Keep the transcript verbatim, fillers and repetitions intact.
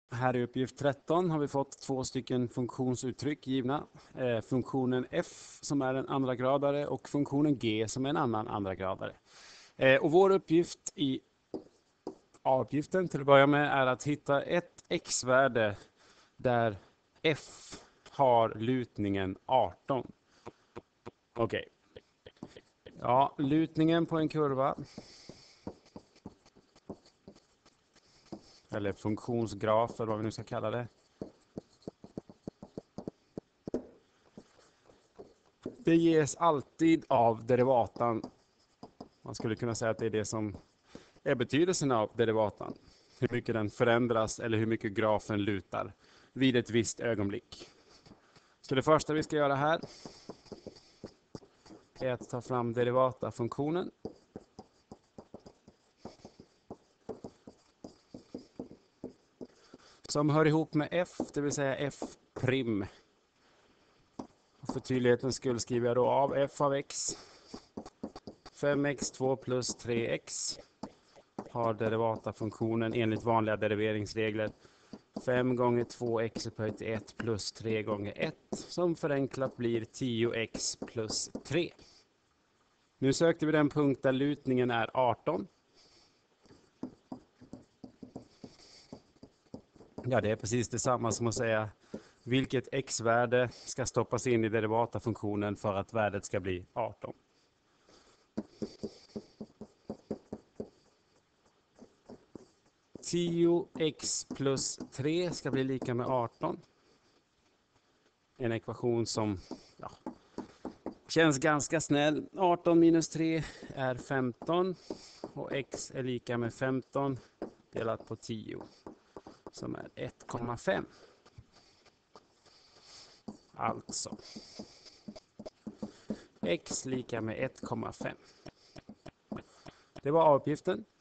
Här i uppgift tretton har vi fått två stycken funktionsuttryck givna. Eh, funktionen f som är en andragradare och funktionen g som är en annan andragradare. Eh, och vår uppgift i A-uppgiften till att börja med är att hitta ett x-värde där f har lutningen arton. Okej. Okay. Ja, lutningen på en kurva eller funktionsgraf eller vad vi nu ska kalla det. Det ges alltid av derivatan. Man skulle kunna säga att det är det som är betydelsen av derivatan. Hur mycket den förändras eller hur mycket grafen lutar vid ett visst ögonblick. Så det första vi ska göra här är att ta fram derivatafunktionen. Som hör ihop med f, det vill säga f prim. För tydlighetens skull skriver jag då av f av x. fem x två plus tre x har derivatafunktionen enligt vanliga deriveringsregler fem gånger två x upphöjt till ett plus tre gånger ett som förenklat blir tio x plus tre. Nu sökte vi den punkt där lutningen är arton. Ja, det är precis detsamma som att säga vilket x-värde ska stoppas in i derivatafunktionen för att värdet ska bli arton. tio x plus tre ska bli lika med arton. En ekvation som ja, känns ganska snäll. arton minus tre är femton och x är lika med femton delat på tio som är ett komma fem. Alltså x lika med ett komma fem. Det var A-uppgiften.